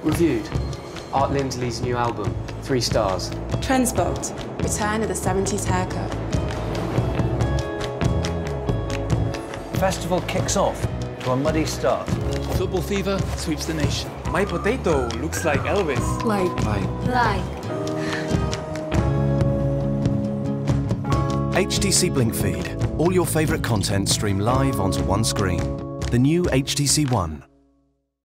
Reviewed. Art Lindley's new album, 3 stars. Trendspot. Return of the 70s haircut. Festival kicks off to a muddy start. Football fever sweeps the nation. My potato looks like Elvis. Like. HTC Blinkfeed. All your favourite content streamed live onto one screen. The new HTC One.